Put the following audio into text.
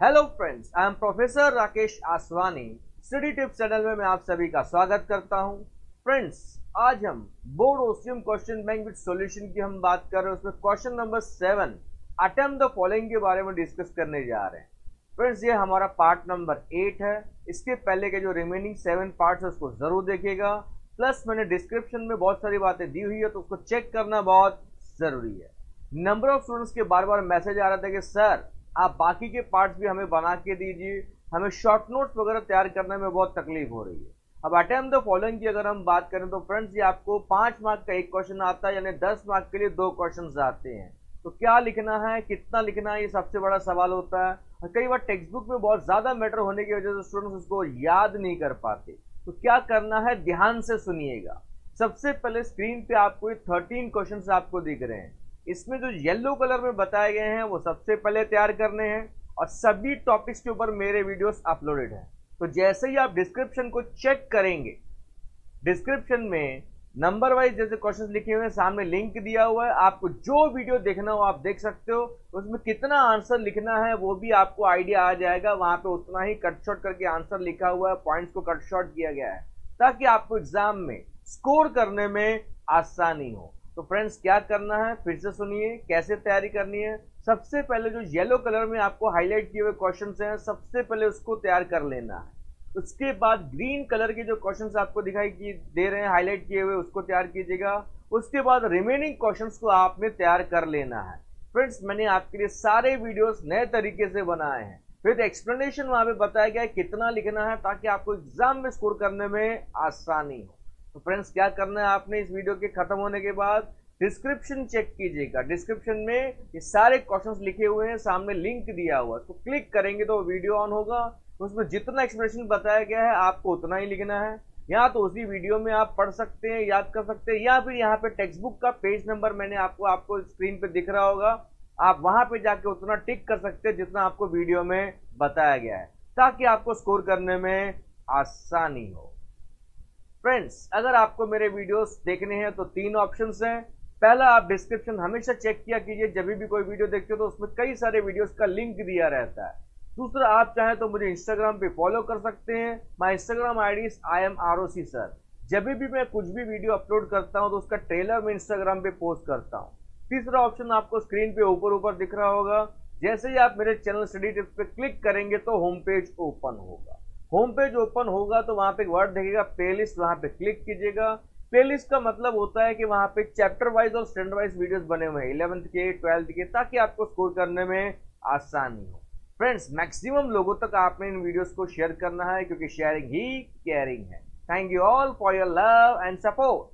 Hello friends, I am professor Rakesh Aswani. Study tips channel में मैं आप सभी का स्वागत करता हूं। फ्रेंड्स, आज हम board OCM question bank with solution की हम बात कर रहे हैं। उसमें question number 7 attempt the following के बारे में डिस्कस करने जा रहे हैं। फ्रेंड्स, ये हमारा पार्ट नंबर 8 है। इसके पहले के जो रिमेनिंग 7 पार्ट्स है उसको जरूर देखिएगा। प्लस मैंने डिस्क्रिप्शन में बहुत सारी बातें दी हुई है तो उसको चेक करना बहुत जरूरी है। नंबर ऑफ स्टूडेंट्स के बार बार मैसेज आ रहा था कि सर आप बाकी के पार्ट्स भी हमें बना के दीजिए, हमें शॉर्ट नोट्स वगैरह तैयार करने में बहुत तकलीफ हो रही है। अब अटेम्प्ट द फॉलोइंग की अगर हम बात करें तो फ्रेंड्स, ये आपको 5 मार्क का एक क्वेश्चन आता है, यानी 10 मार्क के लिए 2 क्वेश्चन आते हैं। तो क्या लिखना है, कितना लिखना है, ये सबसे बड़ा सवाल होता है। और कई बार टेक्स्ट बुक में बहुत ज्यादा मैटर होने की वजह से स्टूडेंट्स उसको याद नहीं कर पाते। तो क्या करना है, ध्यान से सुनिएगा। सबसे पहले स्क्रीन पे आपको ये 13 क्वेश्चन आपको दिख रहे हैं। इसमें जो येलो कलर में बताए गए हैं वो सबसे पहले तैयार करने हैं और सभी टॉपिक्स के ऊपर मेरे वीडियोस अपलोडेड हैं। तो जैसे ही आप डिस्क्रिप्शन को चेक करेंगे, डिस्क्रिप्शन में नंबर वाइज जैसे क्वेश्चंस लिखे हुए हैं, सामने लिंक दिया हुआ है। आपको जो वीडियो देखना हो आप देख सकते हो। उसमें कितना आंसर लिखना है वो भी आपको आइडिया आ जाएगा। वहां पे उतना ही कट शॉर्ट करके आंसर लिखा हुआ है, पॉइंट्स को कट शॉर्ट किया गया है ताकि आपको एग्जाम में स्कोर करने में आसानी हो। तो फ्रेंड्स, क्या करना है फिर से सुनिए, कैसे तैयारी करनी है। सबसे पहले जो येलो कलर में आपको हाईलाइट किए हुए क्वेश्चंस हैं, सबसे पहले उसको तैयार कर लेना है। उसके बाद ग्रीन कलर के जो क्वेश्चंस आपको दिखाई दे रहे हैं हाईलाइट किए हुए, उसको तैयार कीजिएगा। उसके बाद रिमेनिंग क्वेश्चंस को आपने तैयार कर लेना है। फ्रेंड्स, मैंने आपके लिए सारे वीडियोस नए तरीके से बनाए हैं, विद एक्सप्लेनेशन वहां पे बताया गया है कितना लिखना है ताकि आपको एग्जाम में स्कोर करने में आसानी हो। तो फ्रेंड्स, क्या करना है आपने इस वीडियो के खत्म होने के बाद डिस्क्रिप्शन चेक कीजिएगा। डिस्क्रिप्शन में ये सारे क्वेश्चंस लिखे हुए हैं, सामने लिंक दिया हुआ है। तो क्लिक करेंगे तो वीडियो ऑन होगा। उसमें जितना एक्सप्लेनेशन बताया गया है आपको उतना ही लिखना है। या तो उसी वीडियो में आप पढ़ सकते हैं, याद कर सकते हैं, या फिर यहाँ पे टेक्स्ट बुक का पेज नंबर मैंने आपको स्क्रीन पे दिख रहा होगा। आप वहां पे जाके उतना टिक कर सकते हैं जितना आपको वीडियो में बताया गया है ताकि आपको स्कोर करने में आसानी हो। फ्रेंड्स, अगर आपको मेरे वीडियोस देखने हैं तो 3 ऑप्शंस हैं। पहला, आप डिस्क्रिप्शन हमेशा चेक किया कीजिए। जब भी कोई वीडियो देखते हो तो उसमें कई सारे वीडियोस का लिंक दिया रहता है। दूसरा, आप चाहें तो मुझे इंस्टाग्राम पे फॉलो कर सकते हैं। My Instagram ID IMROC sir. जब भी मैं कुछ भी वीडियो अपलोड करता हूं तो उसका ट्रेलर मैं इंस्टाग्राम पे पोस्ट करता हूं। तीसरा ऑप्शन आपको स्क्रीन पे ऊपर दिख रहा होगा। जैसे ही आप मेरे चैनल स्टडी टिप्स पे क्लिक करेंगे तो होम पेज ओपन होगा। होम पेज ओपन होगा तो वहां पे एक वर्ड दिखेगा प्लेलिस्ट, वहां पे क्लिक कीजिएगा। प्लेलिस्ट का मतलब होता है कि वहां पे चैप्टर वाइज और स्टैंडर्ड वाइज वीडियोस बने हुए हैं 11th के 12th के, ताकि आपको स्कोर करने में आसानी हो। फ्रेंड्स, मैक्सिमम लोगों तक आपने इन वीडियोस को शेयर करना है क्योंकि शेयरिंग ही केयरिंग है। Thank you all for your love and support.